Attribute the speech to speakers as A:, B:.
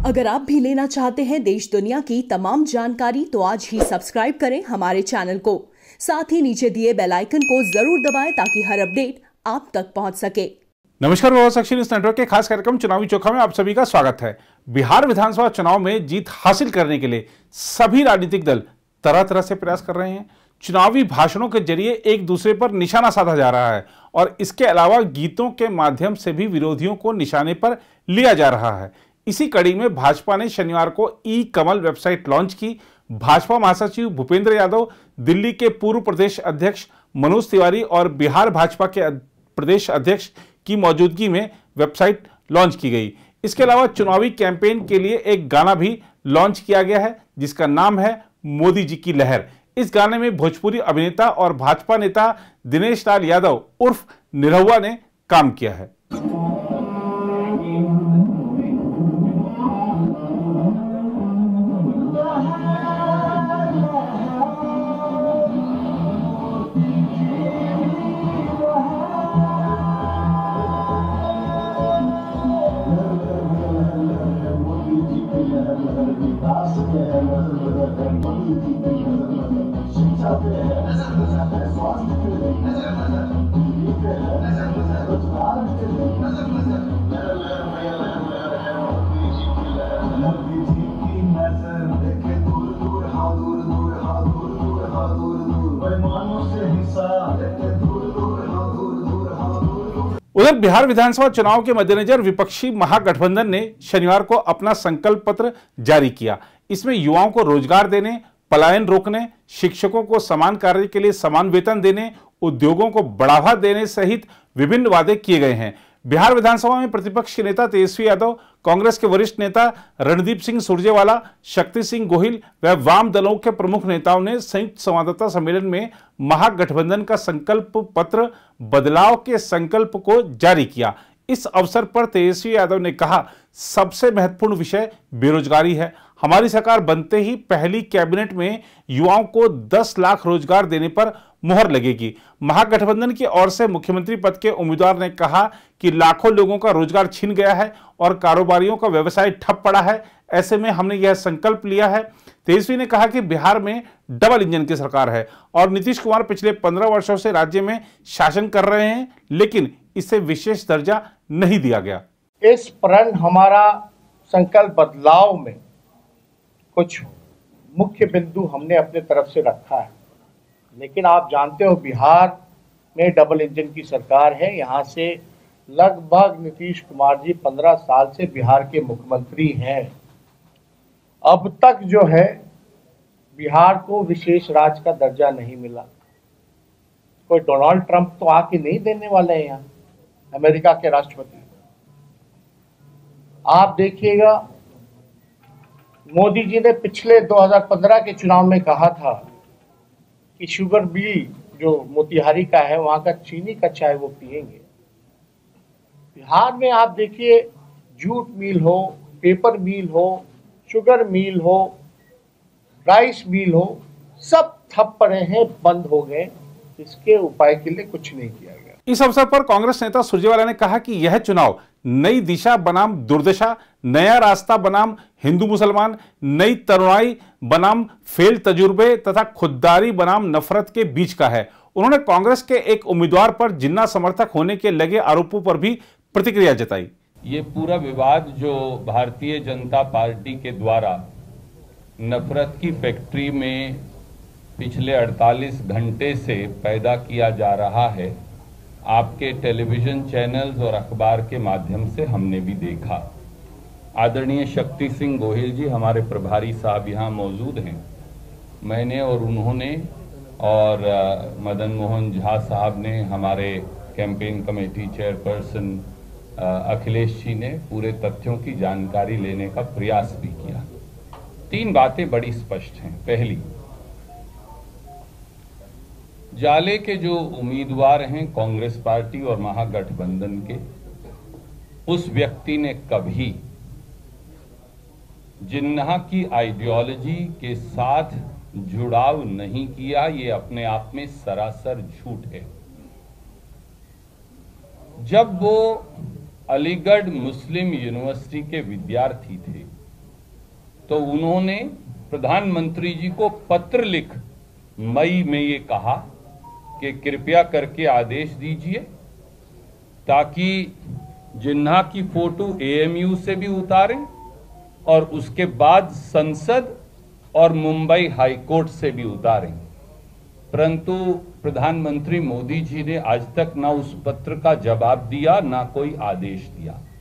A: अगर आप भी लेना चाहते हैं देश दुनिया की तमाम जानकारी तो आज ही सब्सक्राइब करें हमारे चैनल को। साथ ही नीचे दिए बेल आइकन को जरूर दबाएं ताकि हर अपडेट आप तक पहुंच सके।
B: नमस्कार, बहुसक्षी न्यूज नेटवर्क के खास कार्यक्रम चुनावी चोखा में आप सभी का स्वागत है। बिहार विधानसभा चुनाव में जीत हासिल करने के लिए सभी राजनीतिक दल तरह तरह से प्रयास कर रहे हैं। चुनावी भाषणों के जरिए एक दूसरे पर निशाना साधा जा रहा है और इसके अलावा गीतों के माध्यम से भी विरोधियों को निशाने पर लिया जा रहा है। इसी कड़ी में भाजपा ने शनिवार को ई कमल वेबसाइट लॉन्च की। भाजपा महासचिव भूपेंद्र यादव, दिल्ली के पूर्व प्रदेश अध्यक्ष मनोज तिवारी और बिहार भाजपा के प्रदेश अध्यक्ष की मौजूदगी में वेबसाइट लॉन्च की गई। इसके अलावा चुनावी कैंपेन के लिए एक गाना भी लॉन्च किया गया है जिसका नाम है मोदी जी की लहर। इस गाने में भोजपुरी अभिनेता और भाजपा नेता दिनेश लाल यादव उर्फ निरहुआ ने काम किया है। उधर बिहार विधानसभा चुनाव के मद्देनजर विपक्षी महागठबंधन ने शनिवार को अपना संकल्प पत्र जारी किया। इसमें युवाओं को रोजगार देने, पलायन रोकने, शिक्षकों को समान कार्य के लिए समान वेतन देने, उद्योगों को बढ़ावा देने सहित विभिन्न वादे किए गए हैं। बिहार विधानसभा में प्रतिपक्ष के नेता तेजस्वी यादव, कांग्रेस के वरिष्ठ नेता रणदीप सिंह सुरजेवाला, शक्ति सिंह गोहिल व वाम दलों के प्रमुख नेताओं ने संयुक्त संवाददाता सम्मेलन में महागठबंधन का संकल्प पत्र बदलाव के संकल्प को जारी किया। इस अवसर पर तेजस्वी यादव ने कहा, सबसे महत्वपूर्ण विषय बेरोजगारी है। हमारी सरकार बनते ही पहली कैबिनेट में युवाओं को 10 लाख रोजगार देने पर मुहर लगेगी। महागठबंधन की ओर से मुख्यमंत्री पद के उम्मीदवार ने कहा कि लाखों लोगों का रोजगार छिन गया है और कारोबारियों का व्यवसाय ठप पड़ा है। ऐसे में हमने यह संकल्प लिया है। तेजस्वी ने कहा कि बिहार में डबल इंजन की सरकार है और नीतीश कुमार पिछले 15 वर्षों से राज्य में शासन कर रहे हैं, लेकिन इसे विशेष दर्जा नहीं दिया गया।
C: इस प्रण हमारा संकल्प बदलाव में कुछ मुख्य बिंदु हमने अपने तरफ से रखा है, लेकिन आप जानते हो बिहार में डबल इंजन की सरकार है। यहाँ से लगभग नीतीश कुमार जी 15 साल से बिहार के मुख्यमंत्री हैं। अब तक जो है बिहार को विशेष राज्य का दर्जा नहीं मिला। कोई डोनाल्ड ट्रंप तो आके नहीं देने वाले हैं यहाँ, अमेरिका के राष्ट्रपति। आप देखिएगा, मोदी जी ने पिछले 2015 के चुनाव में कहा था कि शुगर मिल जो मोतिहारी का है वहां का चीनी का चाय वो पिएंगे। बिहार में आप देखिए, जूट मिल हो, पेपर मिल हो, शुगर मिल हो, राइस मिल हो, सब ठप पड़े हैं, बंद हो गए। इसके उपाय के लिए कुछ नहीं किया गया।
B: इस अवसर पर कांग्रेस नेता सुरजेवाला ने कहा कि यह चुनाव नई दिशा बनाम दुर्दशा, नया रास्ता बनाम हिंदू मुसलमान, नई तरुणाई बनाम फेल तजुर्बे तथा खुददारी बनाम नफरत के बीच का है। उन्होंने कांग्रेस के एक उम्मीदवार पर जिन्ना समर्थक होने के लगे आरोपों पर भी प्रतिक्रिया जताई।
D: ये पूरा विवाद जो भारतीय जनता पार्टी के द्वारा नफरत की फैक्ट्री में पिछले 48 घंटे से पैदा किया जा रहा है, आपके टेलीविजन चैनल्स और अखबार के माध्यम से हमने भी देखा। आदरणीय शक्ति सिंह गोहिल जी हमारे प्रभारी साहब यहाँ मौजूद हैं। मैंने और उन्होंने और मदन मोहन झा साहब ने, हमारे campaign committee chairperson Akhilesh ji ने पूरे तथ्यों की जानकारी लेने का प्रयास भी किया। 3 बातें बड़ी स्पष्ट हैं। पहली, जाले के जो उम्मीदवार हैं कांग्रेस पार्टी और महागठबंधन के, उस व्यक्ति ने कभी जिन्ना की आइडियोलॉजी के साथ जुड़ाव नहीं किया। ये अपने आप में सरासर झूठ है। जब वो अलीगढ़ मुस्लिम यूनिवर्सिटी के विद्यार्थी थे तो उन्होंने प्रधानमंत्री जी को पत्र लिख मई में ये कहा कि कृपया करके आदेश दीजिए ताकि जिन्ना की फोटो एएमयू से भी उतारें और उसके बाद संसद और मुंबई हाईकोर्ट से भी उतारें। परंतु प्रधानमंत्री मोदी जी ने आज तक ना उस पत्र का जवाब दिया, ना कोई आदेश दिया।